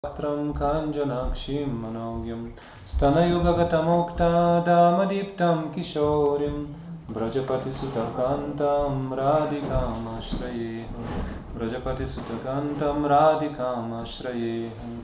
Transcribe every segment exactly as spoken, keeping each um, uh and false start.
Tram Kanjanakshim Manogyam Stanayugagamukta Kishorim Brajapati Sutakantam Radhikam Ashrayeham Brajapati Sutakantam Radhikam Ashrayeham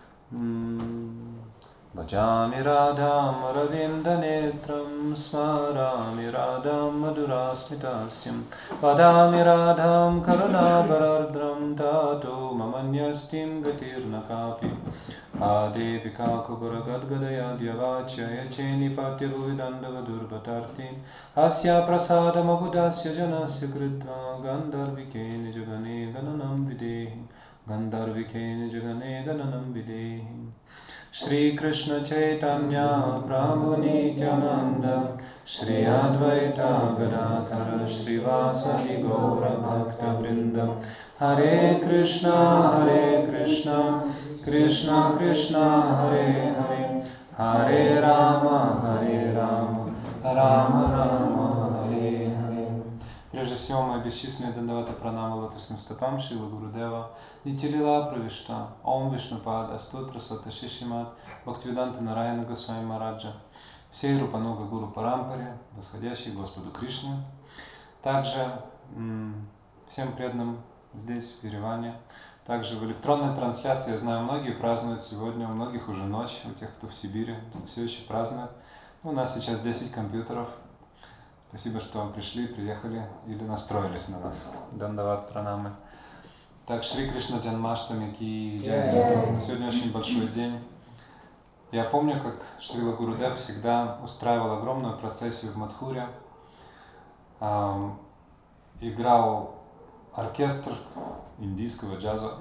Bhajami Radham Aravinda Netram Smarami Radham Madhurasmitasyam Vadami Radham Karunabharadram Tato Mamanyastim Gatirnakapi Adevika Kubaragadgadaya Dyavachya Yacheni Patyavuvidandava Durbatartin Asya Prasadam Abudasya Janasya Kritva Gandharvikeni Jagane Gananam Videhi Gandharvikeni Jagane Gananam Videhi Shri Krishna Chaitanya Prabhu Nityananda Shri Advaita Gadadhara Shri Vasadi Gaura Bhakta Vrindam Hare Krishna Hare Krishna Krishna Krishna Hare Hare Hare Rama Hare Rama Rama Rama Hare Hare. Прежде всего, мы бесчисленные дандаваты пранамы лотосным стопам Шрила Гурудева, Нитилила Правишта, Ом Вишнупад, Астутра Сата Шишимат, Бхактивиданта Нараяна Госвами Мараджа, всей Рупануга Гуру Парампаре, восходящей Господу Кришне. Также м- всем преданным здесь, в Ереване. Также в электронной трансляции, я знаю, многие празднуют сегодня, у многих уже ночь, у тех, кто в Сибири, все еще празднуют. У нас сейчас десять компьютеров. Спасибо, что пришли, приехали или настроились на нас. Дандават пранамы. Так, Шри Кришна Джанмаштами ки джай. Сегодня очень большой день. Я помню, как Шрила Гурудев всегда устраивал огромную процессию в Мадхуре. Эм, играл оркестр индийского джаза.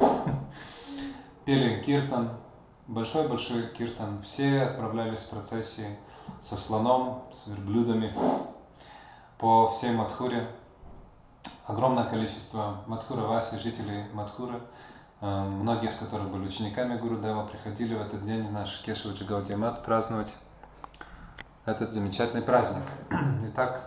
Пели киртан, большой-большой киртан. Все отправлялись в процессии со слоном, с верблюдами по всей Мадхуре. Огромное количество Мадхура-васи, жителей Мадхуры, многие из которых были учениками Гурудева, приходили в этот день в наш Кешаваджи Гаудия Мат праздновать этот замечательный праздник. Итак,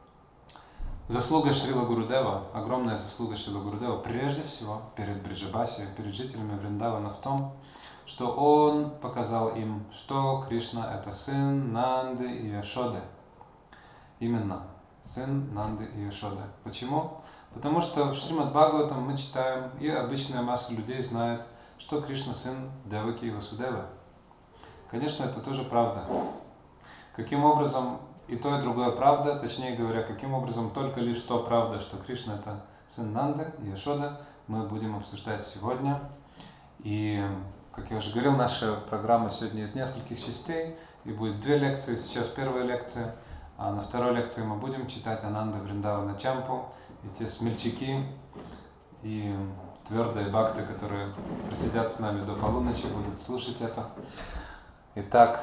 заслуга Шрила Гурудева, огромная заслуга Шрила Гурудева, прежде всего перед Бриджабаси, перед жителями Вриндавана в том, что он показал им, что Кришна это сын Нанды и Яшоды. Именно сын Нанды и Яшоды. Почему? Потому что в Шримад Бхагаватам мы читаем, и обычная масса людей знает, что Кришна сын Деваки и Васудевы. Конечно, это тоже правда. Каким образом и то, и другое правда, точнее говоря, каким образом только лишь то правда, что Кришна это сын Нанды и Яшоды, мы будем обсуждать сегодня. И, как я уже говорил, наша программа сегодня из нескольких частей, и будет две лекции. Сейчас первая лекция. А на второй лекции мы будем читать Ананда Вриндавана Чампу, и те смельчаки и твердые бхакты, которые просидят с нами до полуночи, будут слушать это. Итак,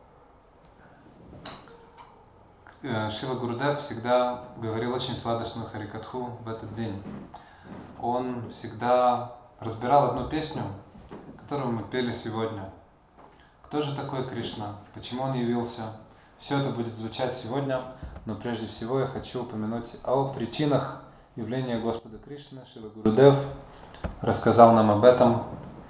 Шрила Гурудев всегда говорил очень сладостную харикатху в этот день. Он всегда разбирал одну песню, которую мы пели сегодня. Кто же такой Кришна? Почему он явился? Все это будет звучать сегодня, но прежде всего я хочу упомянуть о причинах явления Господа Кришны. Шрила Гурудев рассказал нам об этом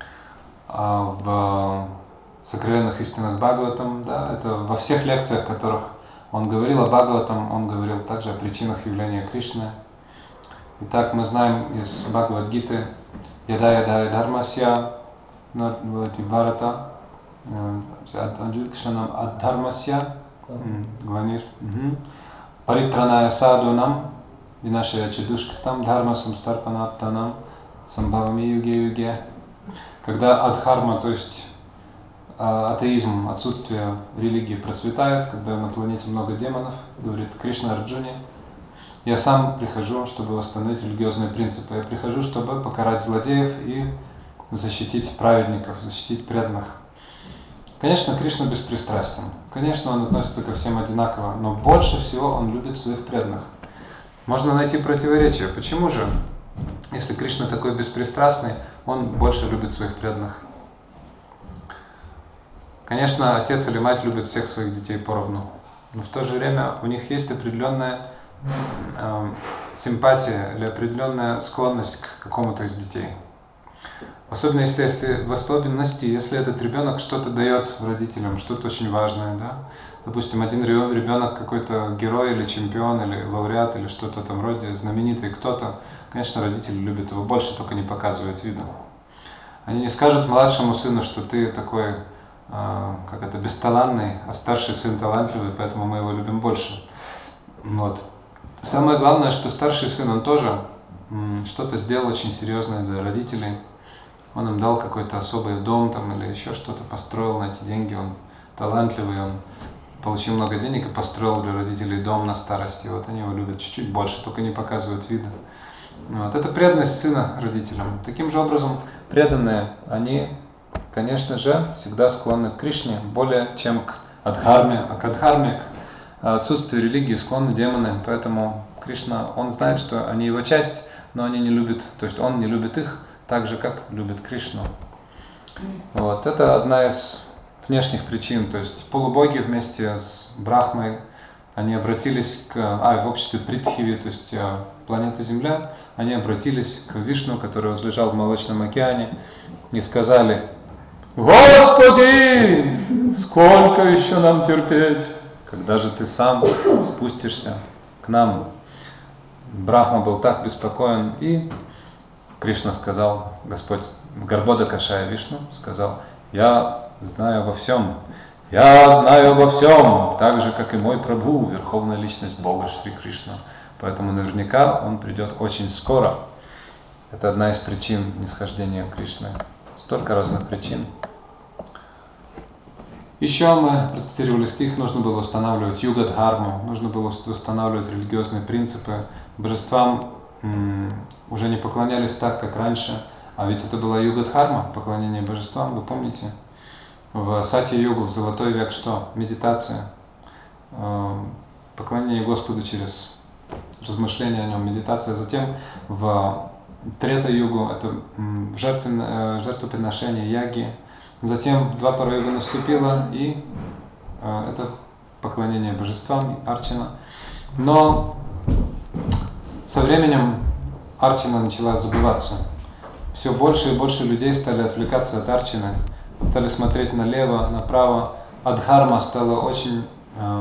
в сокровенных истинах Бхагаватам. Да, это во всех лекциях, в которых он говорил о Бхагаватам, он говорил также о причинах явления Кришны. Итак, мы знаем из Бхагавад-гиты «Яда яда дхармасья навати бхарата аджукшанам аддхармасья». Гванир. Паритраная садунам, винашая чедушкатам, дхарма самстарпанаттанам, самбхавами юге-юге. Когда адхарма, то есть атеизм, отсутствие религии процветает, когда на планете много демонов, говорит Кришна Арджуне, я сам прихожу, чтобы восстановить религиозные принципы. Я прихожу, чтобы покарать злодеев и защитить праведников, защитить преданных. Конечно, Кришна беспристрастен. Конечно, он относится ко всем одинаково, но больше всего он любит своих преданных. Можно найти противоречие. Почему же, если Кришна такой беспристрастный, он больше любит своих преданных? Конечно, отец или мать любят всех своих детей поровну, но в то же время у них есть определенная э, симпатия или определенная склонность к какому-то из детей. Особенно если, если в особенности, если этот ребенок что-то дает родителям, что-то очень важное, да. Допустим, один ребенок какой-то герой или чемпион, или лауреат, или что-то там вроде, знаменитый кто-то, конечно, родители любят его больше, только не показывают виду. Они не скажут младшему сыну, что ты такой, э, как это, бесталанный, а старший сын талантливый, поэтому мы его любим больше. Вот. Самое главное, что старший сын, он тоже м, что-то сделал очень серьезное для родителей. Он им дал какой-то особый дом там или еще что-то, построил на эти деньги, он талантливый, он получил много денег и построил для родителей дом на старости. Вот они его любят чуть-чуть больше, только не показывают вида. Вот. Это преданность сына родителям. Таким же образом, преданные, они, конечно же, всегда склонны к Кришне более чем к Адхарме, а к Адхарме, к отсутствию религии склонны демоны. Поэтому Кришна, он знает, что они его часть, но они не любят, то есть он не любит их так же, как любит Кришну. Вот. Это одна из внешних причин. То есть полубоги вместе с Брахмой, они обратились к, а, в обществе Притхиви, то есть планета Земля, они обратились к Вишну, который возлежал в Молочном океане, и сказали: «Господи, сколько еще нам терпеть? Когда же ты сам спустишься к нам?» Брахма был так беспокоен, и Кришна сказал, Господь, Гарбодакашая Вишну сказал: «Я знаю обо всем, я знаю обо всем, так же, как и мой Прабху, Верховная Личность Бога Шри Кришна. Поэтому наверняка он придет очень скоро». Это одна из причин нисхождения Кришны. Столько разных причин. Еще мы процитировали стих, нужно было устанавливать юга-дхарму, нужно было устанавливать религиозные принципы. Божествам м, уже не поклонялись так, как раньше, а ведь это была юга-дхарма, поклонение божествам, вы помните? В Сатья-югу, в Золотой век что? Медитация, поклонение Господу через размышление о нем, медитация. Затем в Трета-югу это жертвоприношение, яги. Затем Двапара-юга наступила, и это поклонение божествам, арчана. Но со временем арчана начала забываться. Все больше и больше людей стали отвлекаться от арчаны, стали смотреть налево, направо. Адхарма стала очень э,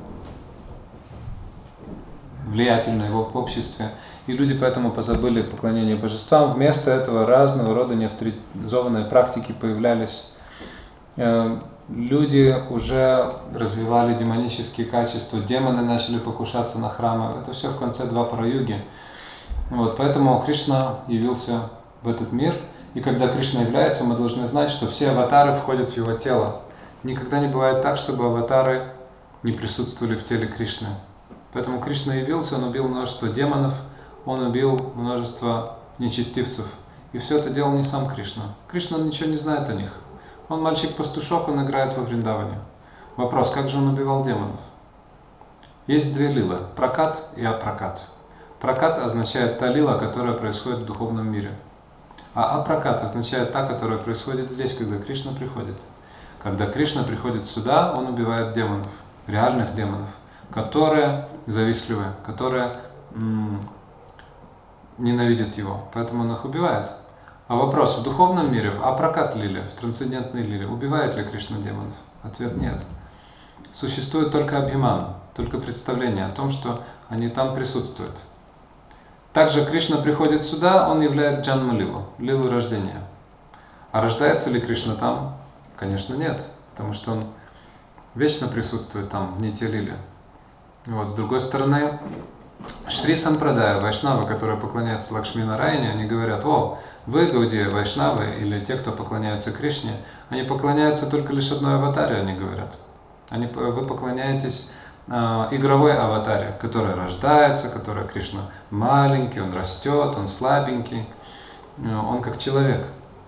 влиятельной в обществе, и люди поэтому позабыли поклонение божествам. Вместо этого разного рода неавторизованные практики появлялись. Э, люди уже развивали демонические качества, демоны начали покушаться на храмы. Это все в конце Двапара-юги. Вот, поэтому Кришна явился в этот мир, и когда Кришна является, мы должны знать, что все аватары входят в его тело. Никогда не бывает так, чтобы аватары не присутствовали в теле Кришны. Поэтому Кришна явился, он убил множество демонов, он убил множество нечестивцев. И все это делал не сам Кришна. Кришна ничего не знает о них. Он мальчик-пастушок, он играет во Вриндаване. Вопрос, как же он убивал демонов? Есть две лилы, пракат и апракат. Пракат означает та лила, которая происходит в духовном мире. А апракат означает та, которая происходит здесь, когда Кришна приходит. Когда Кришна приходит сюда, он убивает демонов, реальных демонов, которые завистливы, которые м- ненавидят его, поэтому он их убивает. А вопрос, в духовном мире, в апракат лиле, в трансцендентной лиле, убивает ли Кришна демонов? Ответ нет. Существует только абхиман, только представление о том, что они там присутствуют. Также Кришна приходит сюда, он являет джанма-лилу, лилу рождения. А рождается ли Кришна там? Конечно, нет, потому что он вечно присутствует там, вне те лили. Вот, с другой стороны, Шри Сампрадая, вайшнавы, которые поклоняются Лакшми Нараяне, они говорят: о, вы, Гаудия, вайшнавы, или те, кто поклоняется Кришне, они поклоняются только лишь одной аватаре, они говорят. Они, вы поклоняетесь э, игровой аватаре, который рождается, который Кришна маленький, он растет, он слабенький, э, он как человек.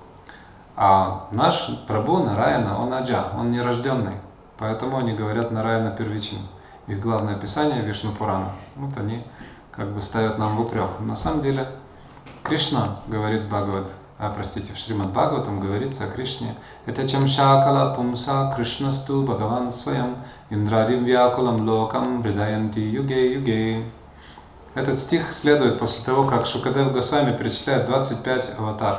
А наш Прабху Нараяна, он аджа, он нерожденный, поэтому они говорят Нараяна первичен. Их главное описание Вишну Пурана. Вот они как бы ставят нам в упрек. На самом деле Кришна говорит в Бхагавад, а, простите, в Шримад Бхагаватам говорится о Кришне. Это чамшакала пумса Кришнасту Бхагаван Своям Индрадим Вьякулам Локам Вридаянти Юге Юге. Этот стих следует после того, как Шукадев Госвами перечисляет двадцать пять аватар.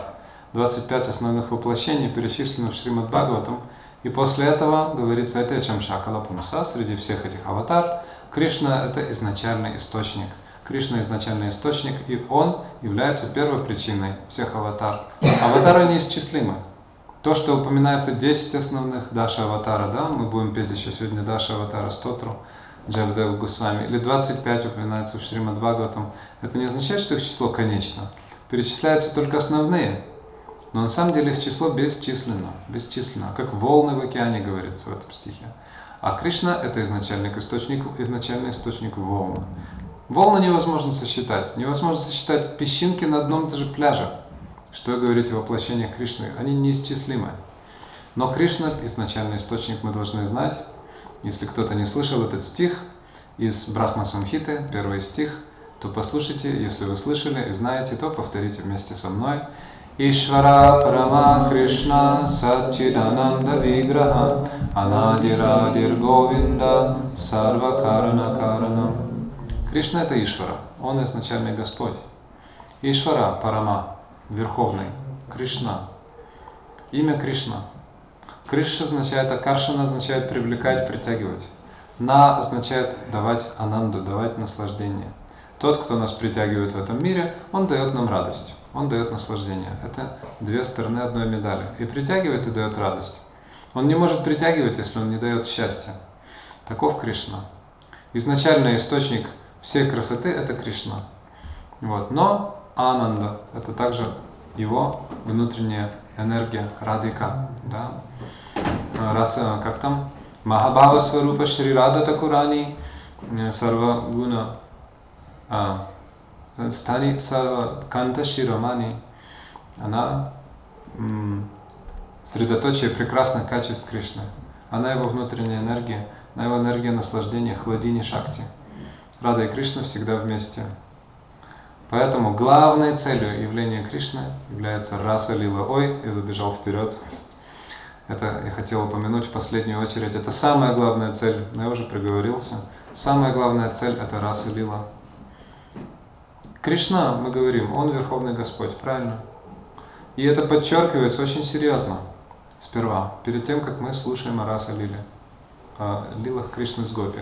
двадцать пять основных воплощений перечислены в Шримад Бхагаватам. И после этого говорится это, чем Шакала Пумса, среди всех этих аватар, Кришна – это изначальный источник. Кришна – изначальный источник, и Он является первой причиной всех аватар. Аватары неисчислимы. То, что упоминается десять основных Даша Аватара, да, мы будем петь еще сегодня Даша Аватара Стотру, Джавдева Госвами, или двадцать пять упоминается в Шримад Бхагаватам, это не означает, что их число конечно. Перечисляются только основные, но на самом деле их число бесчисленно, бесчисленно, как волны в океане, говорится в этом стихе. А Кришна – это изначальный источник, изначальный источник волны. Волны невозможно сосчитать, невозможно сосчитать песчинки на одном и том же пляже. Что говорить о воплощениях Кришны? Они неисчислимы. Но Кришна – изначальный источник, мы должны знать. Если кто-то не слышал этот стих из Брахма Самхиты, первый стих, то послушайте, если вы слышали и знаете, то повторите вместе со мной. Ишвара Парама Кришна Сачидананда Виграха Анадирадир Говинда Сарва Карана Карана. Кришна – это Ишвара, Он изначальный Господь. Ишвара Парама, Верховный, Кришна. Имя Кришна. Кришна означает, Акаршана означает привлекать, притягивать. На означает давать ананду, давать наслаждение. Тот, кто нас притягивает в этом мире, он дает нам радость, он дает наслаждение. Это две стороны одной медали. И притягивает, и дает радость. Он не может притягивать, если он не дает счастья. Таков Кришна. Изначальный источник всей красоты – это Кришна. Вот. Но ананда – это также его внутренняя энергия, радика. Да? Раса, как там? Махабхава Сварупа Шри Рада Такурани Сарва Гуна Стани Сарва Канта Ширамани. Она м, средоточие прекрасных качеств Кришны. Она его внутренняя энергия, она его энергия наслаждения, хладини шакти. Рада и Кришна всегда вместе. Поэтому главной целью явления Кришны является раса лила. Ой, я забежал вперед. Это я хотел упомянуть в последнюю очередь. Это самая главная цель. Я уже проговорился. Самая главная цель – это раса лила. Кришна, мы говорим, Он Верховный Господь, правильно? И это подчеркивается очень серьезно. Сперва, перед тем, как мы слушаем о раса лиле, о лилах Кришны с Гопи.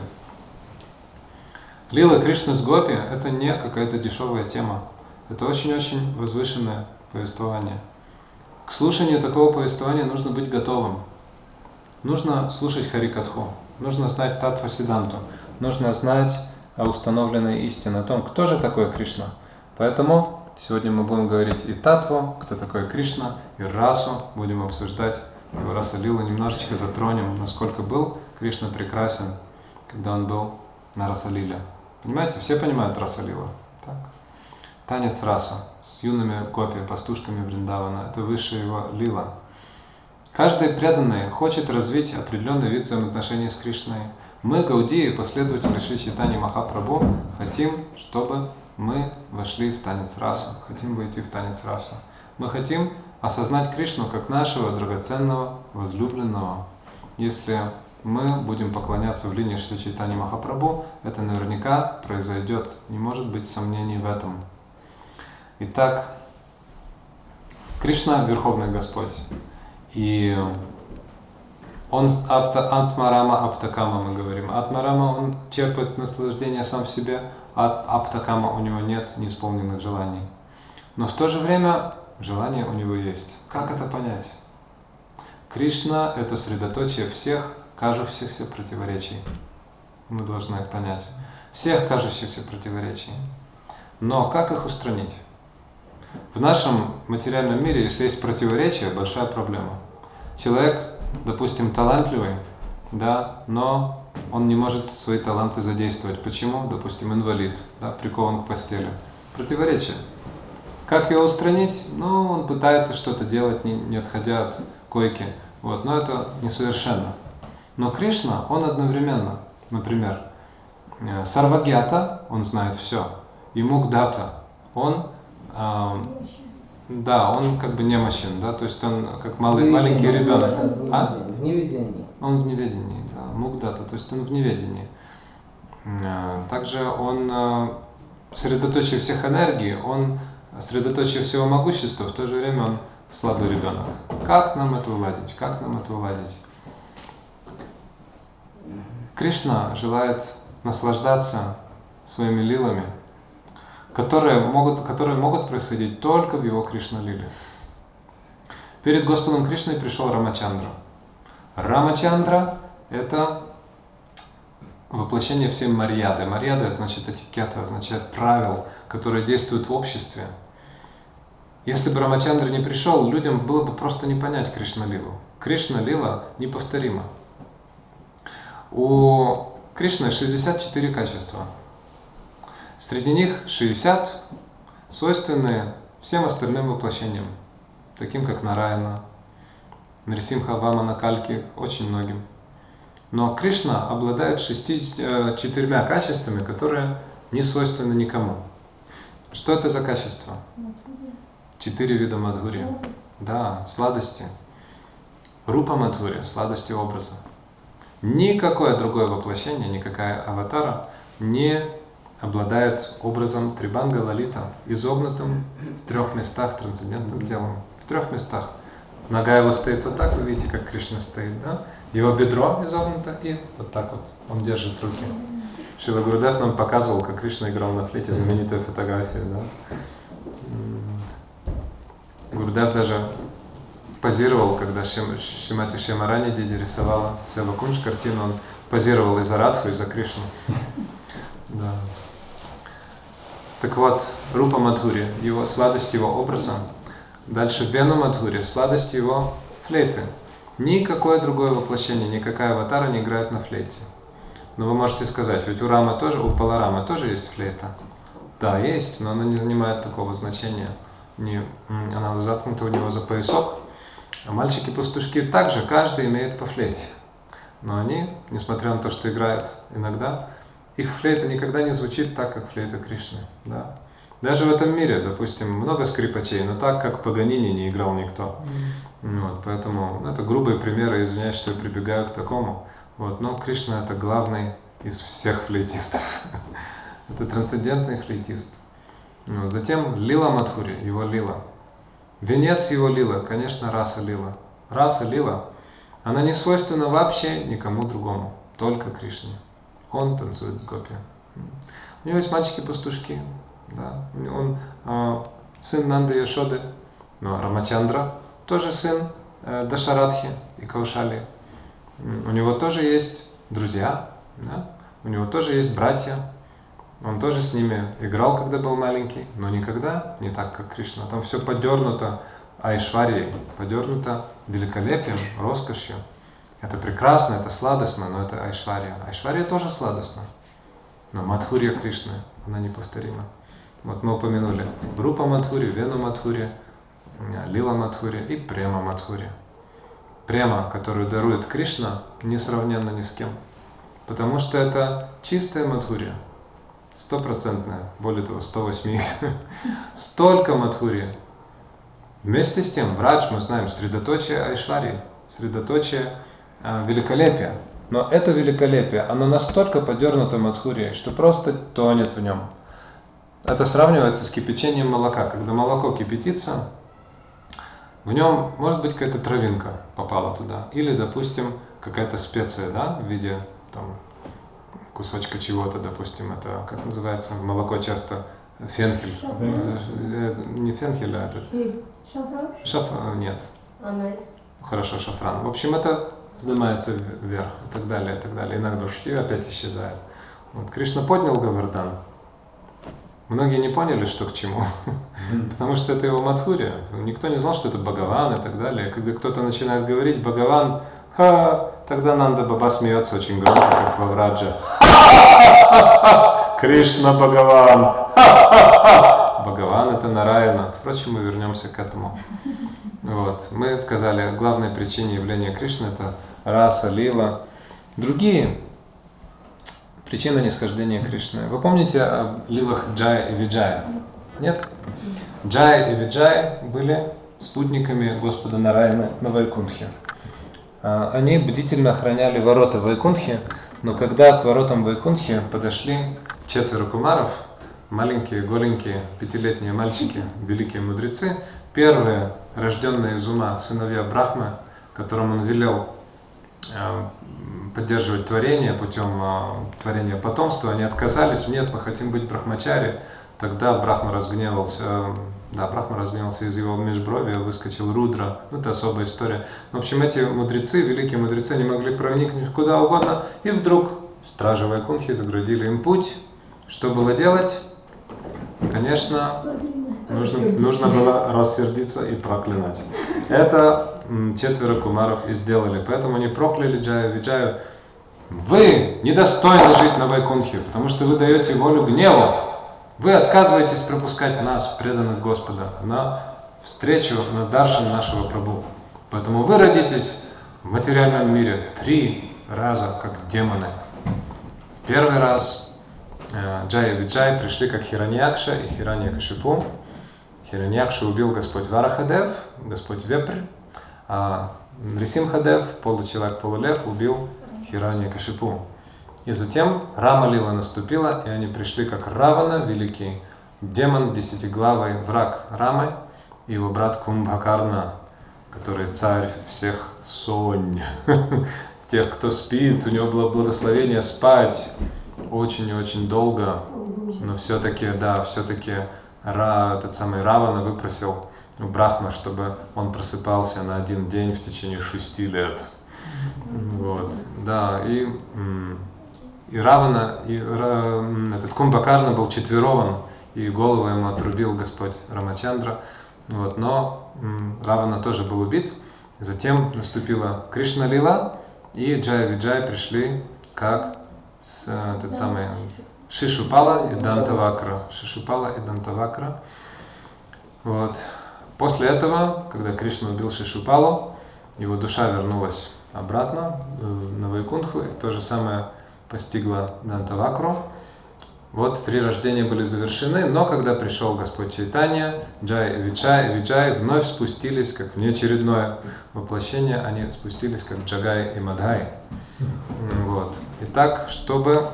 Лила Кришны с Гопи – это не какая-то дешевая тема. Это очень-очень возвышенное повествование. К слушанию такого повествования нужно быть готовым. Нужно слушать Харикатху, нужно знать Татва Сиданту, нужно знать о установленной истине, о том, кто же такой Кришна. Поэтому сегодня мы будем говорить и Татву, кто такой Кришна, и расу, будем обсуждать его раса лилу, немножечко затронем, насколько был Кришна прекрасен, когда он был на раса-лиле. Понимаете, все понимают раса-лила. Так? Танец раса с юными гопи, пастушками Вриндавана, это высшая его лила. Каждый преданный хочет развить определенный вид взаимоотношений с Кришной. Мы, гаудии, последователи Шри Чайтаньи Махапрабху, хотим, чтобы мы вошли в танец раса, хотим войти в танец раса. Мы хотим осознать Кришну как нашего драгоценного, возлюбленного. Если мы будем поклоняться в линии Шри Чайтаньи Махапрабху, это наверняка произойдет, не может быть сомнений в этом. Итак, Кришна – Верховный Господь. И Он Атмарама Аптакама, мы говорим. Атмарама, он черпает наслаждение сам в себе, а Аптакама у него нет неисполненных желаний. Но в то же время желания у него есть. Как это понять? Кришна – это средоточие всех кажущихся противоречий. Мы должны это понять. Всех кажущихся противоречий. Но как их устранить? В нашем материальном мире, если есть противоречия, большая проблема. Человек, допустим, талантливый, да, но он не может свои таланты задействовать. Почему? Допустим, инвалид, да, прикован к постели. Противоречие. Как его устранить? Ну, он пытается что-то делать, не, не отходя от койки. Вот, но это несовершенно. Но Кришна, он одновременно, например, Сарвагьята, он знает все, и Мугдата, он, э, да, он как бы немощен, да, то есть он как малый, маленький ребенок. А? В неведении. Он в неведении, да, Мугдата, то есть он в неведении. Также он средоточие всех энергий, он средоточие всего могущества, в то же время он слабый ребенок. Как нам это уладить? Как нам это уладить? Кришна желает наслаждаться своими лилами, которые могут, которые могут происходить только в его Кришна-лиле. Перед Господом Кришной пришел Рамачандра. Рамачандра – это воплощение всей марьяды. Марьяда – это значит этикета, означает правил, которые действуют в обществе. Если бы Рамачандра не пришел, людям было бы просто не понять Кришна-лилу. Кришна-лила неповторима. У Кришны шестьдесят четыре качества. Среди них шестьдесят свойственны всем остальным воплощениям, таким как Нараяна, Нарисимха, Вамана, Кальки, очень многим. Но Кришна обладает шестью, четырьмя качествами, которые не свойственны никому. Что это за качества? Четыре вида мадхурья. Да, сладости. Рупа мадхурья, сладости образа. Никакое другое воплощение, никакая аватара не обладает образом Трибанга Лалита, изогнутым в трех местах трансцендентным телом. В трех местах. Нога его стоит вот так, вы видите, как Кришна стоит, да? Его бедро изогнуто и вот так вот он держит руки. Шрила Гурудев нам показывал, как Кришна играл на флейте, знаменитая фотография, да? Гурудев даже позировал, когда Шримати Шьямарани Диди рисовала Сева Кунж картину, он позировал и за Радху, и за Кришну. Да. Так вот, Рупа Мадхурья, его сладость его образа. Дальше Вену Мадхурья, сладость его флейты. Никакое другое воплощение, никакая аватара не играет на флейте. Но вы можете сказать, ведь у Рама тоже, у Баларама тоже есть флейта. Да, есть, но она не занимает такого значения. Не, она заткнута у него за поясок. А мальчики-пастушки также, каждый имеет по флейте. Но они, несмотря на то, что играют иногда, их флейта никогда не звучит так, как флейта Кришны. Да? Даже в этом мире, допустим, много скрипачей, но так, как Паганини, не играл никто. Mm. Вот, поэтому ну, это грубые примеры, извиняюсь, что я прибегаю к такому. Вот, но Кришна это главный из всех флейтистов. Это трансцендентный флейтист. Вот, затем Лила Мадхурья, его лила. Венец его лила, конечно, раса лила. Раса лила, она не свойственна вообще никому другому, только Кришне. Он танцует с гопи. У него есть мальчики-пастушки. Да. Он э, сын Нанды и Йошоды, но Рамачандра тоже сын э, Дашарадхи и Каушали. У него тоже есть друзья, да? У него тоже есть братья. Он тоже с ними играл, когда был маленький, но никогда не так, как Кришна. Там все подернуто айшварьей, подернуто великолепием, роскошью. Это прекрасно, это сладостно, но это айшварья. Айшварья тоже сладостна, но Мадхурья Кришны, она неповторима. Вот мы упомянули Рупа Мадхурья, Вену Мадхурья, Лила Мадхурья и Према Мадхурья. Према, которую дарует Кришна, несравненно ни с кем, потому что это чистая Мадхурья, стопроцентная, более того, сто восемь. Столько Мадхурья. Вместе с тем, Врадж, мы знаем, средоточие айшварьи, средоточие э, великолепия. Но это великолепие, оно настолько подернуто Мадхурьей, что просто тонет в нем. Это сравнивается с кипячением молока. Когда молоко кипятится, в нем может быть какая-то травинка попала туда. Или, допустим, какая-то специя, да, в виде там, кусочка чего-то, допустим, это, как называется, молоко часто фенхель. Шафран. Не фенхель, а это... Шафран? Шафран, нет. Она... Хорошо, шафран. В общем, это вздымается вверх и так далее, и так далее. Иногда и опять исчезает. Вот Кришна поднял Говардан. Многие не поняли, что к чему, mm. потому что это его Мадхурья. Никто не знал, что это Бхагаван и так далее. Когда кто-то начинает говорить Бхагаван, ха, тогда Нанда Баба смеется очень громко, как во Враджа. Кришна Бхагаван. Бхагаван это Нараяна. Впрочем, мы вернемся к этому. Вот. Мы сказали, главной причиной явления Кришны это раса, лила. Другие причина нисхождения Кришны. Вы помните о лилах Джая и Виджая? Нет? Джая и Виджая были спутниками Господа Нараяны на Вайкунтхе. Они бдительно охраняли ворота Вайкунтхи, но когда к воротам Вайкунтхи подошли четверо кумаров, маленькие, голенькие, пятилетние мальчики, великие мудрецы, первые рожденные из ума сыновья Брахмы, которым он велел поддерживать творение путем творения потомства, они отказались, нет, мы хотим быть брахмачари. Тогда Брахма разгневался, да, Брахма разгневался, из его межбровия выскочил Рудра, ну это особая история. В общем, эти мудрецы, великие мудрецы, не могли проникнуть куда угодно, и вдруг стражи Вайкунхи заградили им путь. Что было делать? Конечно, нужно, нужно было рассердиться и проклинать. Это четверо кумаров и сделали, поэтому они прокляли Джаю Виджаю. Вы недостойны жить на Вайкунхе, потому что вы даете волю гневу. Вы отказываетесь пропускать нас, преданных Господа, на встречу, на даршан нашего Прабху. Поэтому вы родитесь в материальном мире три раза, как демоны. Первый раз Джая и Виджай пришли как Хираньякша и Хираньякашипу. Хираньякшу убил Господь Варахадев, Господь Вепрь, а Нрисимхадев, получеловек, полулев, убил Хираньякашипу. И затем Рама-лила наступила, и они пришли как Равана, великий демон, десятиглавый враг Рамы, и его брат Кумбхакарна, который царь всех сонь, тех, кто спит, у него было благословение спать очень и очень долго, но все-таки, да, все-таки Ра, этот самый Равана выпросил у Брахмы, чтобы он просыпался на один день в течение шести лет. Вот, да, и... И Равана, и этот Кумбхакарна был четверован, и голову ему отрубил Господь Рамачандра. Вот, но Равана тоже был убит. Затем наступила Кришна-лила, и Джая Виджай пришли как с, этот самый Шишупала и Дантавакра. Шишупала и Дантавакра. Вот. После этого, когда Кришна убил Шишупалу, его душа вернулась обратно на Вайкунтху, и то же самое постигла Дантавакру. Вот три рождения были завершены, но когда пришел Господь Чайтанья, Джай и Виджай, Виджай вновь спустились, как внеочередное воплощение, они спустились как Джагай и Мадхай. Вот. Итак, чтобы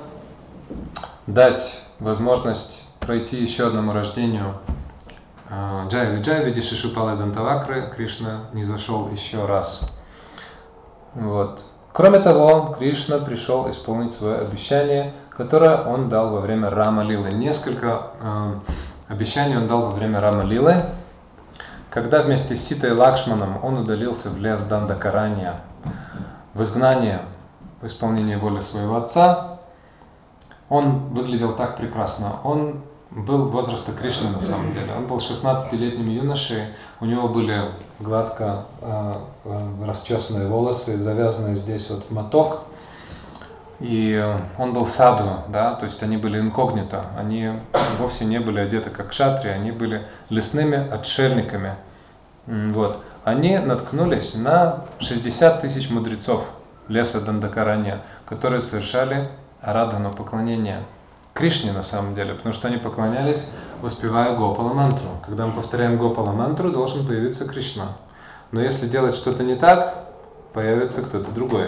дать возможность пройти еще одному рождению Джай и Виджай в виде Шишупалы Дантавакры, Кришна не зашел еще раз. Вот. Кроме того, Кришна пришел исполнить свое обещание, которое он дал во время Рама-лилы. Несколько э, обещаний он дал во время Рама-лилы, когда вместе с Ситой и Лакшманом он удалился в лес Дандакаранья в изгнание в исполнении воли своего отца. Он выглядел так прекрасно. Он был возраста Кришны на самом деле. Он был шестнадцатилетним юношей, у него были гладко э, э, расчесанные волосы, завязанные здесь вот в моток. И он был саду, да, то есть они были инкогнито, они вовсе не были одеты как кшатри, они были лесными отшельниками. Вот. Они наткнулись на шестьдесят тысяч мудрецов леса Дандакаранья, которые совершали арадхану, поклонение Кришне на самом деле, потому что они поклонялись, воспевая Гопала-мантру. Когда мы повторяем Гопала-мантру, должен появиться Кришна. Но если делать что-то не так, появится кто-то другой.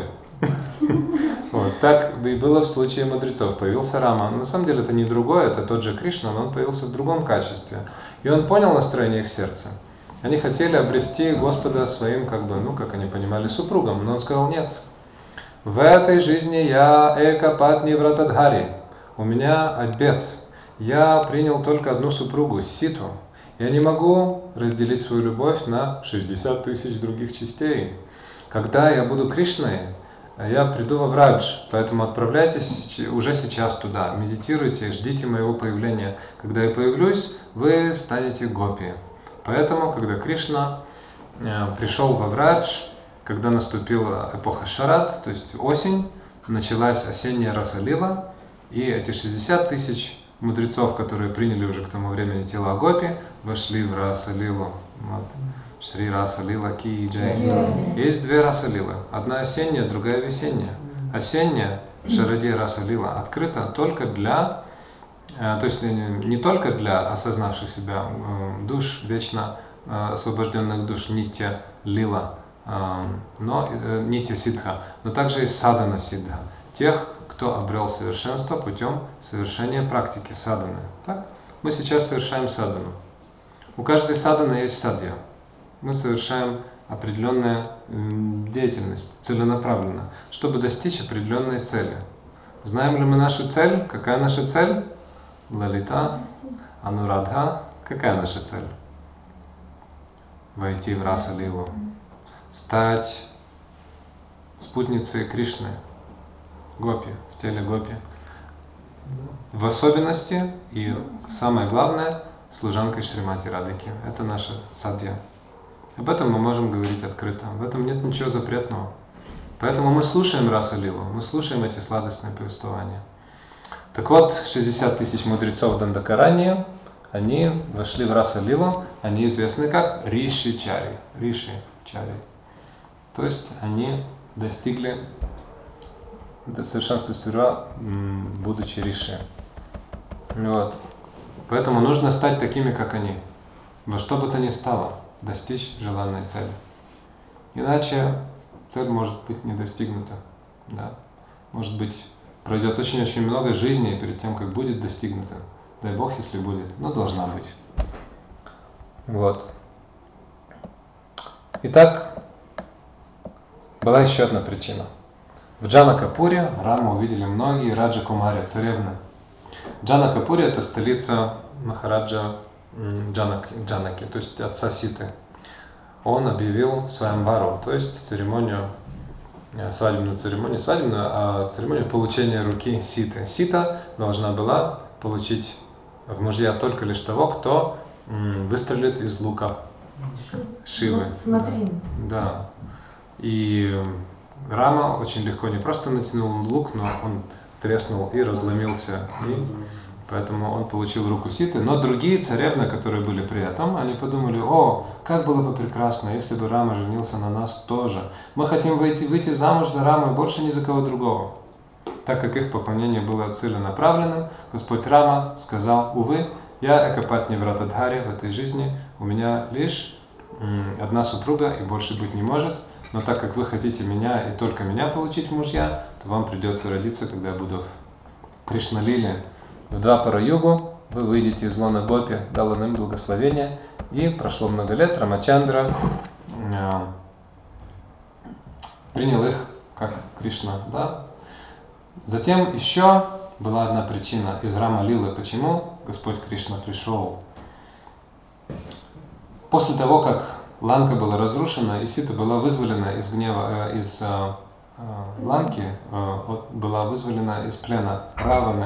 Вот, так и было в случае мудрецов. Появился Рама. Но на самом деле это не другой, это тот же Кришна, но он появился в другом качестве. И он понял настроение их сердца. Они хотели обрести Господа своим, как бы, ну, как они понимали, супругом. Но он сказал: нет. В этой жизни я экапатни вратадхари. У меня обет. Я принял только одну супругу, Ситу. Я не могу разделить свою любовь на шестьдесят тысяч других частей. Когда я буду Кришной, я приду во Врадж, поэтому отправляйтесь уже сейчас туда, медитируйте, ждите моего появления. Когда я появлюсь, вы станете гопи. Поэтому, когда Кришна пришел во Врадж, когда наступила эпоха Шарат, то есть осень, началась осенняя Раса-лила, и эти шестьдесят тысяч мудрецов, которые приняли уже к тому времени тела Гопи, вошли в Раса-лилу. Вот. Шри Раса-лила ки джай. Есть две Раса-лилы. Одна осенняя, другая весенняя. Осенняя, Шаради Раса-лила, открыта только для, то есть не только для осознавших себя душ, вечно освобожденных душ, нитья лила, но нитья сидха, но также и садана сидха, тех, кто обрел совершенство путем совершения практики садханы. Так? Мы сейчас совершаем садхану. У каждой садханы есть садья. мы совершаем определенную деятельность, целенаправленно, чтобы достичь определенной цели. Знаем ли мы нашу цель? Какая наша цель? Лалита, Анурадха. Какая наша цель? Войти в Раса Лилу, стать спутницей Кришны, гопи, в теле гопи. В особенности и самое главное, служанкой Шримати Радхики. Это наша садья. Об этом мы можем говорить открыто. В этом нет ничего запретного. Поэтому мы слушаем Раса Лилу, мы слушаем эти сладостные повествования. Так вот, шестьдесят тысяч мудрецов Дандакаранья, они вошли в Раса Лилу, они известны как Риши Чари. Риши Чари. То есть они достигли до совершенства створа, будучи Риши. Вот. Поэтому нужно стать такими, как они. Во что бы то ни стало, достичь желанной цели. Иначе цель может быть не достигнута. Да? Может быть, пройдет очень-очень много жизней перед тем, как будет достигнута. Дай Бог, если будет, но должна быть. Вот. Итак, была еще одна причина. В Джанакапуре Раму увидели многие Раджа Кумари, царевны. Джанакапуре — это столица Махараджа Джанаки, Джанаки, то есть отца Ситы. Он объявил сваямвару, то есть церемонию, свадебную церемонию, свадебную, а церемонию получения руки Ситы. Сита должна была получить в мужья только лишь того, кто выстрелит из лука Шивы. Смотри. Да. да. И Рама очень легко не просто натянул лук, но он треснул и разломился. И поэтому он получил руку Ситы. Но другие царевны, которые были при этом, они подумали: о, как было бы прекрасно, если бы Рама женился на нас тоже. Мы хотим выйти, выйти замуж за Раму и больше ни за кого другого. Так как их поклонение было целенаправленным, Господь Рама сказал: увы, я Экапатни Вратадхари в этой жизни, у меня лишь м, одна супруга и больше быть не может. Но так как вы хотите меня и только меня получить в мужья, то вам придется родиться, когда я буду в Кришна-лиле. В Двапара-югу вы выйдете из лона Гопи, дал он им благословение, и прошло много лет, Рамачандра э, принял их как Кришна. Да? Затем еще была одна причина из Рама-лилы, почему Господь Кришна пришел. После того, как Ланка была разрушена, и Сита была вызволена из гнева, э, из э, э, Ланки, э, была вызволена из плена Раваны.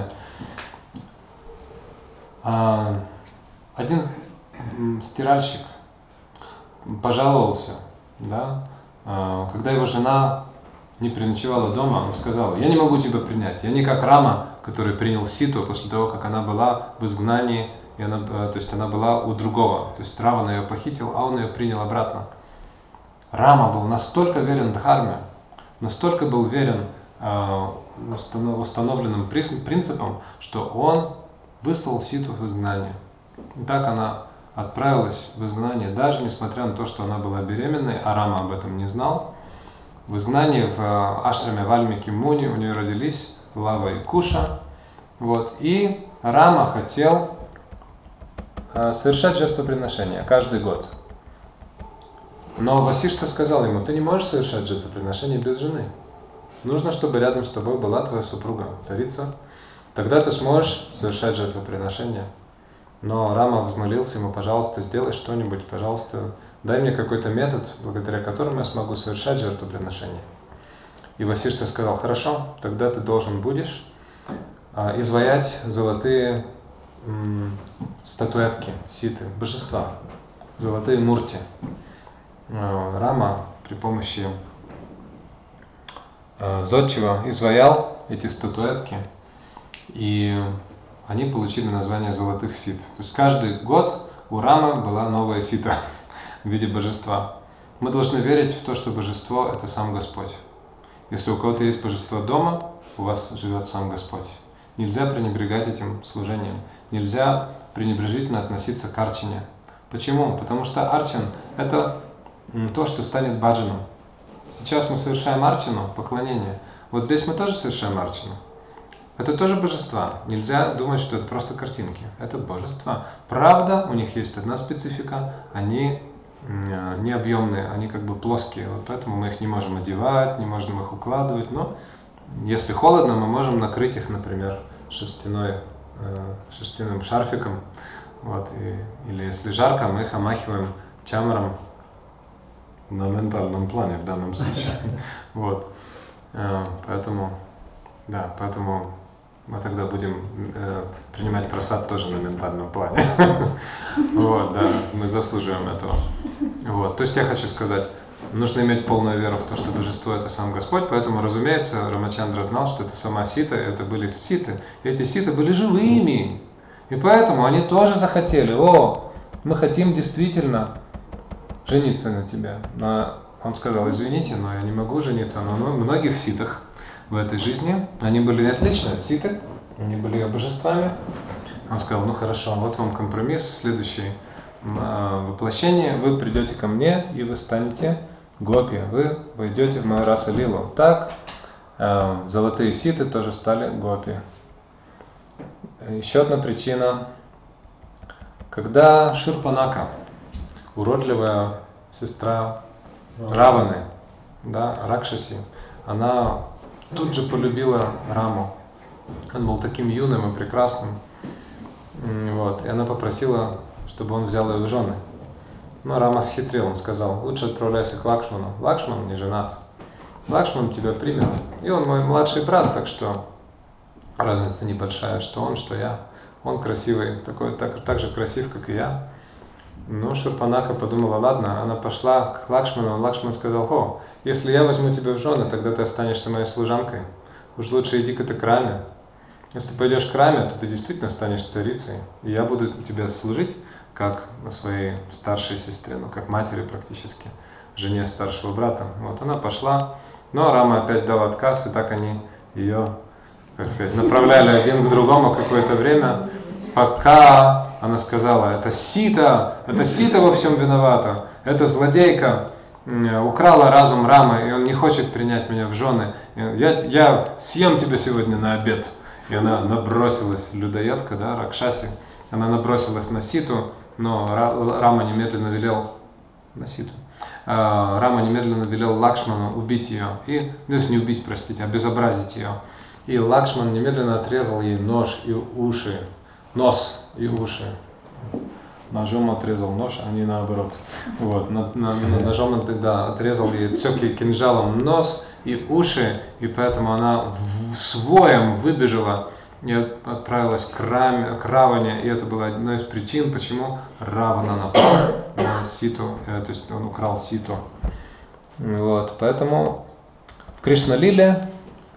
Э, один стиральщик пожаловался, да, э, когда его жена не переночевала дома, он сказал: я не могу тебя принять, я не как Рама, который принял Ситу после того, как она была в изгнании. И она, то есть она была у другого, то есть Равана ее похитил, а он ее принял обратно. Рама был настолько верен Дхарме, настолько был верен э, установленным принципам, что он выслал Ситу в изгнание. И так она отправилась в изгнание, даже несмотря на то, что она была беременной, а Рама об этом не знал. В изгнании в ашраме Вальмики Муни у нее родились Лава и Куша. Вот. И Рама хотел совершать жертвоприношение каждый год. Но Васиштха сказал ему: ты не можешь совершать жертвоприношение без жены. Нужно, чтобы рядом с тобой была твоя супруга, царица. Тогда ты сможешь совершать жертвоприношение. Но Рама взмолился ему: пожалуйста, сделай что-нибудь, пожалуйста, дай мне какой-то метод, благодаря которому я смогу совершать жертвоприношение. И Васиштха сказал: хорошо, тогда ты должен будешь изваять золотые статуэтки Ситы, божества, золотые мурти. Рама при помощи зодчего изваял эти статуэтки, и они получили название золотых сит. То есть каждый год у Рамы была новая сита в виде божества. Мы должны верить в то, что божество — это сам Господь. Если у кого-то есть божество дома, у вас живет сам Господь. Нельзя пренебрегать этим служением. Нельзя пренебрежительно относиться к арчане. Почему? Потому что арчан — это то, что станет баджаном. Сейчас мы совершаем арчану, поклонение. Вот здесь мы тоже совершаем арчану. Это тоже божества. Нельзя думать, что это просто картинки. Это божества. Правда, у них есть одна специфика. Они необъемные, они как бы плоские, вот поэтому мы их не можем одевать, не можем их укладывать, но если холодно, мы можем накрыть их, например, шерстяной, шерстяным шарфиком, вот, и, или если жарко, мы их омахиваем чамром на ментальном плане в данном случае, вот, поэтому, да, поэтому мы тогда будем э, принимать просад тоже на ментальном плане. Вот, да, мы заслуживаем этого. Вот, то есть я хочу сказать, нужно иметь полную веру в то, что божество это сам Господь, поэтому, разумеется, Рамачандра знал, что это сама Сита, это были ситы, и эти ситы были живыми, и поэтому они тоже захотели, о, мы хотим действительно жениться на тебе. Но он сказал, извините, но я не могу жениться на многих ситах в этой жизни. Они были отличны от ситы, они были божествами. Он сказал, ну хорошо, вот вам компромисс, в следующее э, воплощение вы придете ко мне и вы станете гопи, вы войдете в мою расу лилу. Так, э, золотые ситы тоже стали гопи. Еще одна причина, когда Шурпанака, уродливая сестра Раваны, да, Ракшаси, она тут же полюбила Раму. Он был таким юным и прекрасным. Вот. И она попросила, чтобы он взял ее в жены. Но Рама схитрил, он сказал, лучше отправляйся к Лакшману. Лакшман не женат. Лакшман тебя примет. И он мой младший брат, так что разница небольшая, что он, что я. Он красивый, такой, так, так же красив, как и я. Ну, Шурпанака подумала, ладно, она пошла к Лакшману, Лакшман сказал, о, если я возьму тебя в жены, тогда ты останешься моей служанкой. Уж лучше иди-ка ты к Раме. Если пойдешь к Раме, то ты действительно станешь царицей, и я буду тебе служить, как своей старшей сестре, ну, как матери практически, жене старшего брата. Вот она пошла, но Рама опять дал отказ, и так они ее, как сказать, направляли один к другому какое-то время, пока она сказала, это Сита, это Сита во всем виновата, это злодейка украла разум Рамы, и он не хочет принять меня в жены. Я, я съем тебя сегодня на обед. И она набросилась, людоедка, да, Ракшаси, она набросилась на Ситу, но Рама немедленно велел, на Ситу, Рама немедленно велел Лакшману убить ее, и, ну, если не убить, простите, обезобразить ее. И Лакшман немедленно отрезал ей нож и уши, нос и уши. Ножом отрезал нож, а не наоборот. Вот, на, на, ножом он тогда отрезал ей цепкий кинжалом нос и уши, и поэтому она в, с воем выбежала и отправилась к, Раме, к Раване, и это была одной из причин, почему Равана напал на Ситу, то есть он украл Ситу. Вот, поэтому в Кришна-лиле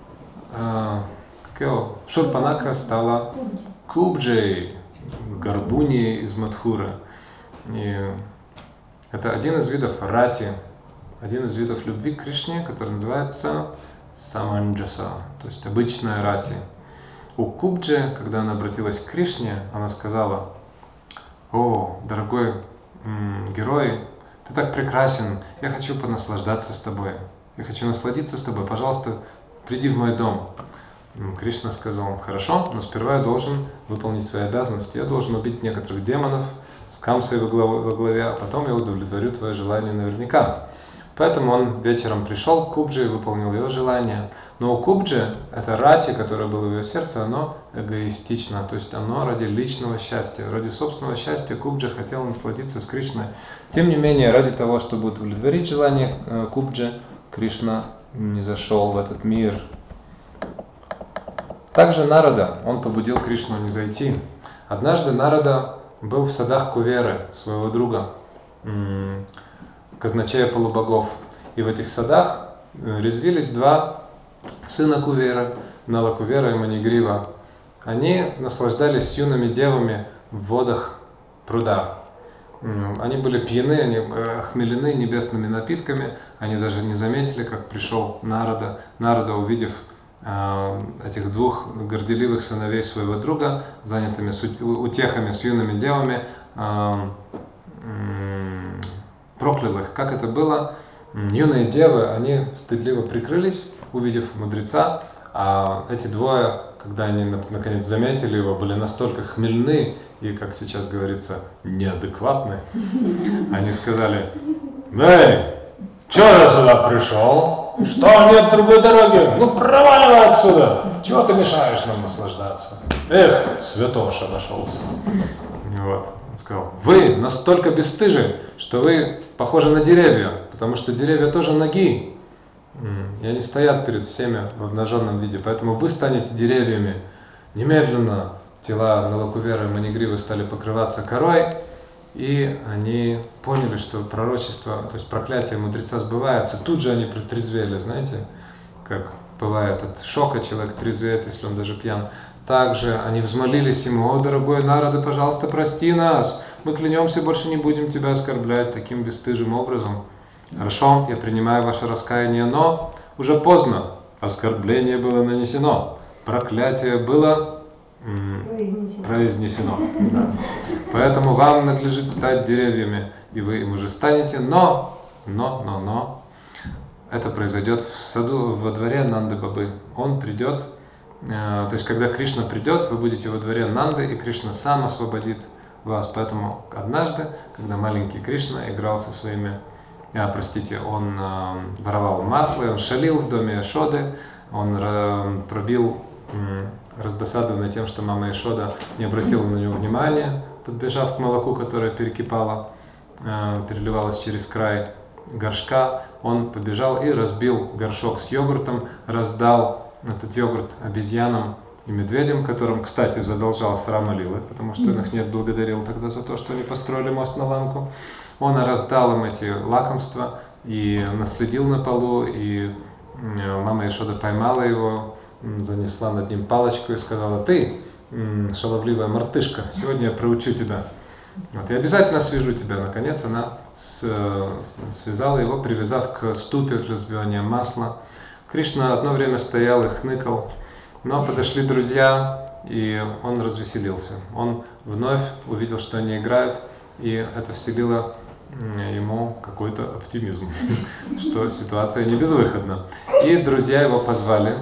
э, Шурпанака стала Кубджей, горбуньей из Мадхуры. И это один из видов рати, один из видов любви к Кришне, который называется саманджаса, то есть обычная рати. У Кубджи, когда она обратилась к Кришне, она сказала, о, дорогой м, герой, ты так прекрасен, я хочу понаслаждаться с тобой, я хочу насладиться с тобой, пожалуйста, приди в мой дом. Кришна сказал, хорошо, но сперва я должен выполнить свои обязанности, я должен убить некоторых демонов с Камсой во главе, а потом я удовлетворю твое желание наверняка. Поэтому он вечером пришел к Кубджи и выполнил ее желание. Но у Кубджи, это рати, которое было в ее сердце, оно эгоистично, то есть оно ради личного счастья, ради собственного счастья Кубджи хотел насладиться с Кришной. Тем не менее, ради того, чтобы удовлетворить желание Кубджи, Кришна не зашел в этот мир. Также Нарада, он побудил Кришну не зайти. Однажды Нарада был в садах Куверы, своего друга, казначея полубогов. И в этих садах резвились два сына Куверы, Нала Кувера и Манигрива. Они наслаждались юными девами в водах пруда. Они были пьяны, они охмелены небесными напитками. Они даже не заметили, как пришел Нарада. Нарада, увидев этих двух горделивых сыновей своего друга, занятыми утехами с юными девами, проклял их. Как это было? Юные девы, они стыдливо прикрылись, увидев мудреца, А эти двое, когда они наконец заметили его, были настолько хмельны и, как сейчас говорится, неадекватны. Они сказали: «Эй, чё я сюда пришел? Что, нет другой дороги? Ну проваливай отсюда! Чего ты мешаешь нам наслаждаться?» Эх, святоша нашелся. Вот. Он сказал: «Вы настолько бесстыжи, что вы похожи на деревья, потому что деревья тоже ноги. И они стоят перед всеми в обнаженном виде, поэтому вы станете деревьями». Немедленно тела Налакувера и Манигривы стали покрываться корой, и они поняли, что пророчество, то есть проклятие мудреца сбывается. Тут же они протрезвели, знаете, как бывает от шока человек трезвеет, если он даже пьян. Также они взмолились ему: «О, дорогой Нарада, пожалуйста, прости нас, мы клянемся, больше не будем тебя оскорблять таким бесстыжим образом. Хорошо, я принимаю ваше раскаяние, но уже поздно, оскорбление было нанесено, проклятие было м- произнесено. произнесено да. Поэтому вам надлежит стать деревьями, и вы им уже станете, но, но, но, но, это произойдет в саду, во дворе Нанды Бабы. Он придет, э, то есть когда Кришна придет, вы будете во дворе Нанды, и Кришна сам освободит вас. Поэтому однажды, когда маленький Кришна играл со своими А, простите, он э, воровал масло, он шалил в доме Яшоды, он э, пробил, э, раздосадованный тем, что мама Яшода не обратила на него внимания, подбежав к молоку, которое перекипало, э, переливалось через край горшка, он побежал и разбил горшок с йогуртом, раздал этот йогурт обезьянам и медведям, которым, кстати, задолжал с Рама-лилы, потому что он их не отблагодарил тогда за то, что они построили мост на Ланку. Он раздал им эти лакомства и наследил на полу, и мама Яшода поймала его, занесла над ним палочку и сказала: «Ты, шаловливая мартышка, сегодня я проучу тебя. Вот, я обязательно свяжу тебя». Наконец она с, связала его, привязав к ступе для взбивания масла. Кришна одно время стоял и хныкал, но подошли друзья, и он развеселился. Он вновь увидел, что они играют, и это вселило ему какой-то оптимизм, что ситуация не безвыходна. И друзья его позвали.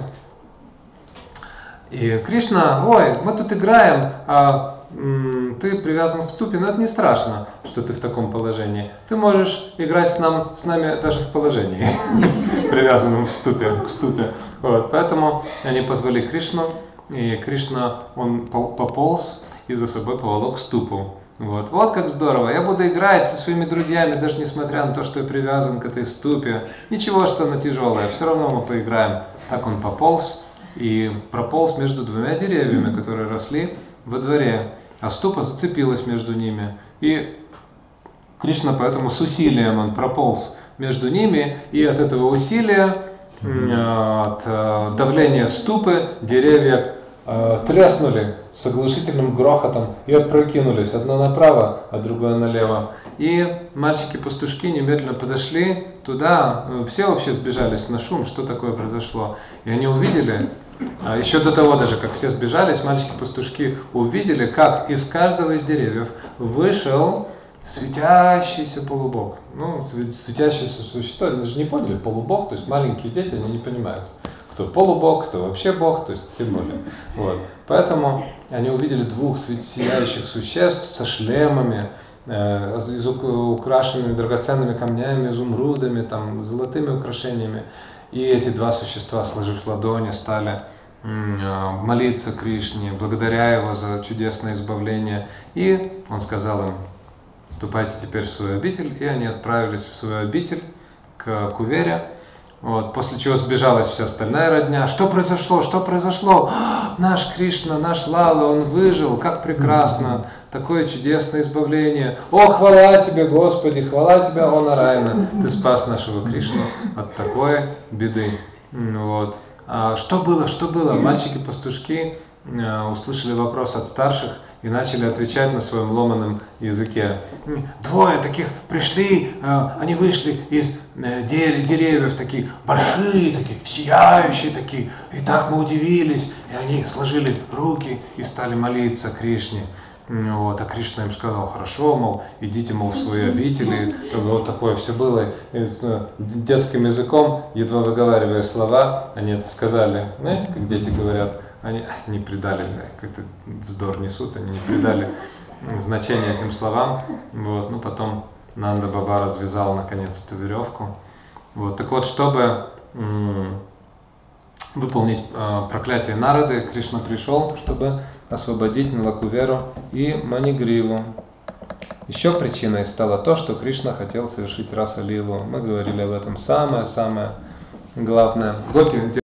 И Кришна: «Ой, мы тут играем, а м, ты привязан к ступе, но это не страшно, что ты в таком положении. Ты можешь играть с, нам, с нами даже в положении, привязанном в ступе, к ступе». Вот, поэтому они позвали Кришну, и Кришна, он пополз и за собой поволок ступу. Вот. Вот как здорово, я буду играть со своими друзьями, даже несмотря на то, что я привязан к этой ступе. Ничего, что она тяжелая, все равно мы поиграем. Так он пополз и прополз между двумя деревьями, которые росли во дворе, а ступа зацепилась между ними. И Кришна поэтому с усилием он прополз между ними, и от этого усилия, от давления ступы, деревья треснули с оглушительным грохотом и опрокинулись, одно направо, а другое налево. И мальчики-пастушки немедленно подошли туда, все вообще сбежались на шум, что такое произошло. И они увидели, еще до того даже, как все сбежались, мальчики-пастушки увидели, как из каждого из деревьев вышел светящийся полубог. Ну, светящееся существо, они же не поняли, полубог, то есть маленькие дети, они не понимают, кто полубог, кто вообще бог, то есть тем более. Вот. Поэтому они увидели двух сияющих существ со шлемами, э, украшенными драгоценными камнями, изумрудами, там, золотыми украшениями. И эти два существа, сложив ладони, стали э, молиться Кришне, благодаря его за чудесное избавление. И он сказал им: «Ступайте теперь в свою обитель», и они отправились в свою обитель к Кувере. Вот, после чего сбежалась вся остальная родня. Что произошло? Что произошло? Наш Кришна, наш Лала, он выжил, как прекрасно, такое чудесное избавление. О, хвала тебе, Господи, хвала тебе, о Нараяна, ты спас нашего Кришну от такой беды. Вот. А что было? Что было? Мальчики-пастушки э, услышали вопрос от старших и начали отвечать на своем ломаном языке. Двое таких пришли, они вышли из деревьев, такие большие, такие сияющие, такие. И так мы удивились, и они сложили руки и стали молиться Кришне. Вот, а Кришна им сказал: хорошо, мол, идите, мол, в свои обители. Вот такое все было. И с детским языком, едва выговаривая слова, они это сказали. Знаете, как дети говорят, они не придали, как-то вздор несут, они не придали значения этим словам. Вот, ну потом Нанда Баба развязал наконец эту веревку. Вот, так вот, чтобы м- выполнить э, проклятие Нарады, Кришна пришел, чтобы освободить Налакуверу и Манигриву. Еще причиной стало то, что Кришна хотел совершить раса-лилу. Мы говорили об этом. Самое-самое главное. Гопи